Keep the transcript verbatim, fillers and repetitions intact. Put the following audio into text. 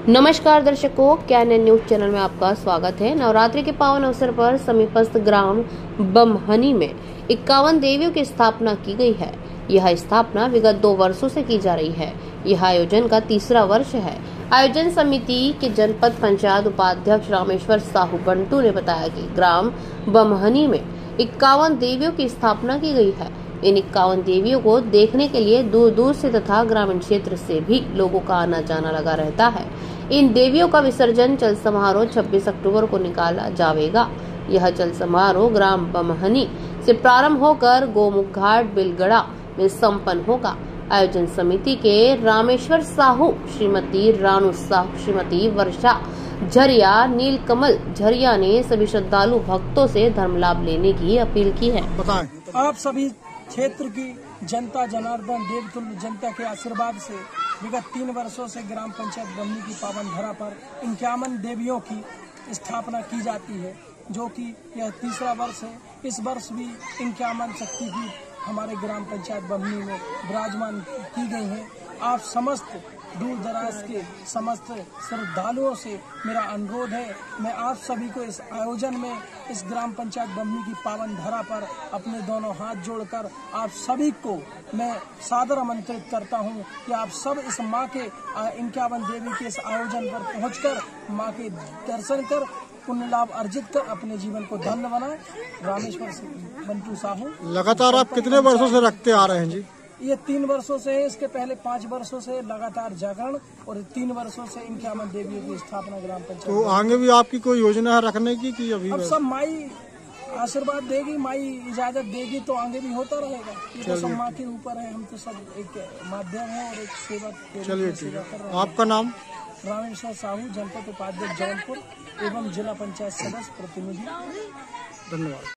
नमस्कार दर्शकों, cannon news channel में आपका स्वागत है। नवरात्रि के पावन अवसर पर समीपस्थ ग्राम बमहनी में इक्यावन देवियों की स्थापना की गई है। यह स्थापना विगत दो वर्षों से की जा रही है। यह आयोजन का तीसरा वर्ष है। आयोजन समिति के जनपद पंचायत उपाध्यक्ष रामेश्वर साहू बंटू ने बताया कि ग्राम बमहनी में इक्यावन देवियों की स्थापना की गई है। इन इक्यावन देवियों को देखने के लिए दूर दूर से तथा ग्रामीण क्षेत्र से भी लोगों का आना जाना लगा रहता है। इन देवियों का विसर्जन जल समारोह छब्बीस अक्टूबर को निकाला जाएगा। यह जल समारोह ग्राम बमहनी से प्रारंभ होकर गोमुख घाट बिलगड़ा में संपन्न होगा। आयोजन समिति के रामेश्वर साहू, श्रीमती रानू साहू, श्रीमती वर्षा झरिया, नीलकमल झरिया ने सभी श्रद्धालु भक्तों से धर्म लाभ लेने की अपील की है। बताएं। आप सभी क्षेत्र की जनता जनार्दन देवतुल्य जनता के आशीर्वाद से विगत तीन वर्षों से ग्राम पंचायत बमहनी की पावन धरा पर इक्यावन देवियों की स्थापना की जाती है, जो कि यह तीसरा वर्ष है। इस वर्ष भी इक्यावन शक्तिपीठ हमारे ग्राम पंचायत बमहनी में विराजमान की गई हैं। आप समस्त दूर दराज के समस्त श्रद्धालुओं से मेरा अनुरोध है, मैं आप सभी को इस आयोजन में इस ग्राम पंचायत बमहनी की पावन धरा पर अपने दोनों हाथ जोड़कर आप सभी को मैं सादर आमंत्रित करता हूं कि आप सब इस मां के इक्यावन देवी के इस आयोजन पर पहुंचकर मां के दर्शन कर पुण्य लाभ अर्जित कर अपने जीवन को धन्य बनाए। रामेश्वर बंटू साहू। लगातार आप कितने वर्षों से रखते आ रहे हैं जी? ये तीन वर्षों से है। इसके पहले पाँच वर्षों से लगातार जागरण और तीन वर्षों से इक्यावन देवियों की स्थापना ग्राम पंचायत। तो आगे भी आपकी कोई योजना है रखने की कि अभी? अब सब माई आशीर्वाद देगी, माई इजाजत देगी तो आगे भी होता रहेगा। ये तो सब माँ के ऊपर है। हम तो सब एक माध्यम है और एक सेवक। चलिए ठीक है। आपका नाम? रामेश्वर साहू, जनपद उपाध्यक्ष जौनपुर एवं जिला पंचायत सदस्य प्रतिनिधि। धन्यवाद।